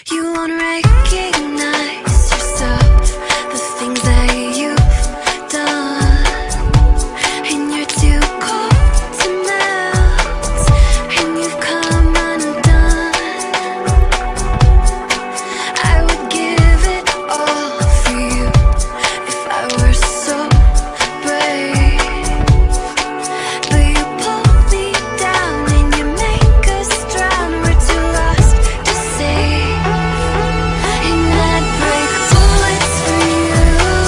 You won't recognize yourself, the things that you've done, and you're too cold to melt, and you've come undone. I would give it all for you if I were so brave, but you pull me down and you make us drown. We're too lost to save, and I'd break bullets for you.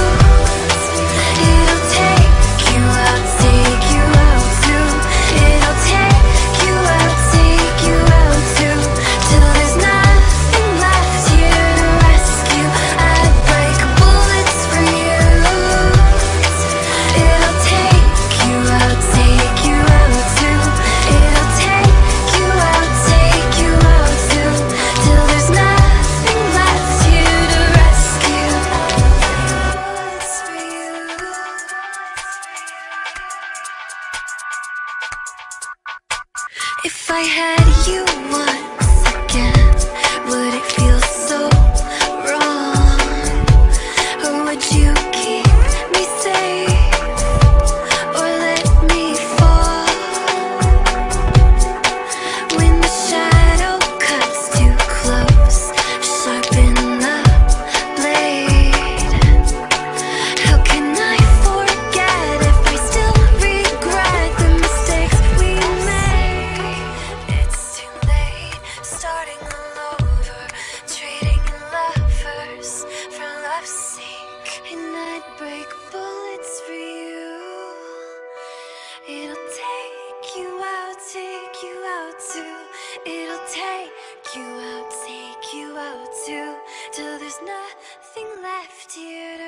It'll take you out too. It'll take you out too, till there's nothing left here to rescue. I'd break bullets for you. It'll take you out too. It'll take you out too, till there's nothing left here to rescue. Bullets for you. If I had you once again, would it feel so wrong? Or would you keep me safe, or let me fall? When the shadow cuts too close, sharpen the blade. How can I forget if I still regret the mistakes we made? It's too late, starting all over, trading lovers for love's sake. And I'd break bullets for you. It'll take you out too. It'll take you out too, till there's nothing left here to